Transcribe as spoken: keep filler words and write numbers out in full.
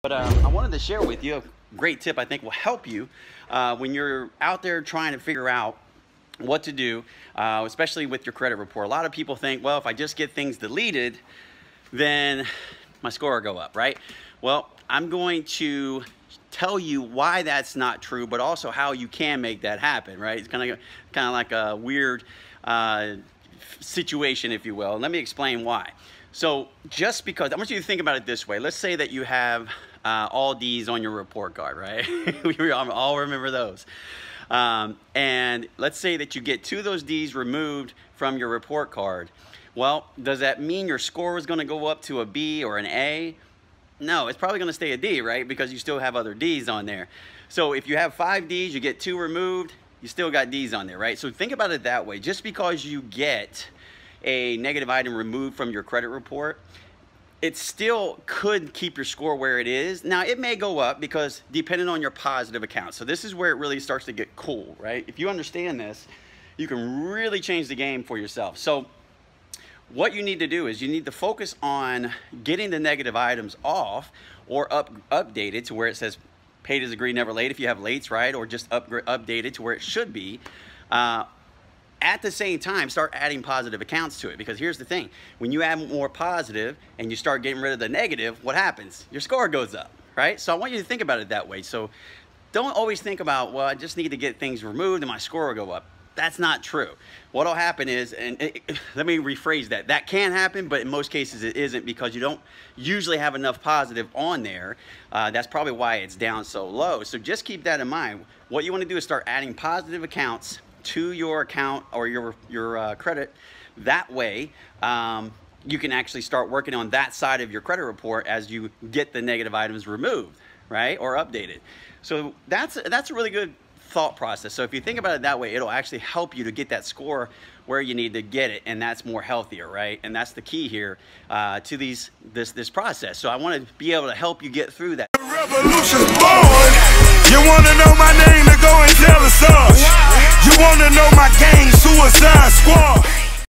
But um, I wanted to share with you a great tip I think will help you uh, when you're out there trying to figure out what to do, uh, especially with your credit report. A lot of people think, well, if I just get things deleted, then my score will go up, right? Well, I'm going to tell you why that's not true, but also how you can make that happen, right? It's kind of kind of like a weird uh, situation, if you will. Let me explain why. So just because, I want you to think about it this way. Let's say that you have uh, all D's on your report card, right? We all remember those. Um, and let's say that you get two of those D's removed from your report card. Well, does that mean your score is going to go up to a B or an A? No, it's probably going to stay a D, right? Because you still have other D's on there. So if you have five D's, you get two removed, you still got D's on there, right? So think about it that way. Just because you get a negative item removed from your credit report, it still could keep your score where it is. Now, it may go up because depending on your positive account. So this is where it really starts to get cool, right? If you understand this, you can really change the game for yourself. So what you need to do is you need to focus on getting the negative items off or up, updated to where it says paid as agreed, never late if you have lates, right? Or just up, updated to where it should be. Uh, At the same time, start adding positive accounts to it, because here's the thing. When you add more positive and you start getting rid of the negative, what happens? Your score goes up, right? So I want you to think about it that way. So don't always think about, well, I just need to get things removed and my score will go up. That's not true. What'll happen is, and it, let me rephrase that. That can happen, but in most cases it isn't, because you don't usually have enough positive on there. Uh, that's probably why it's down so low. So just keep that in mind. What you want to do is start adding positive accounts to your account or your your uh, credit. That way um, you can actually start working on that side of your credit report as you get the negative items removed, right, or updated. So that's that's a really good thought process. So if you think about it that way, it'll actually help you to get that score where you need to get it, and that's more healthier, right? And that's the key here uh, to these this this process. So I want to be able to help you get through that. Revolution's born. You want to know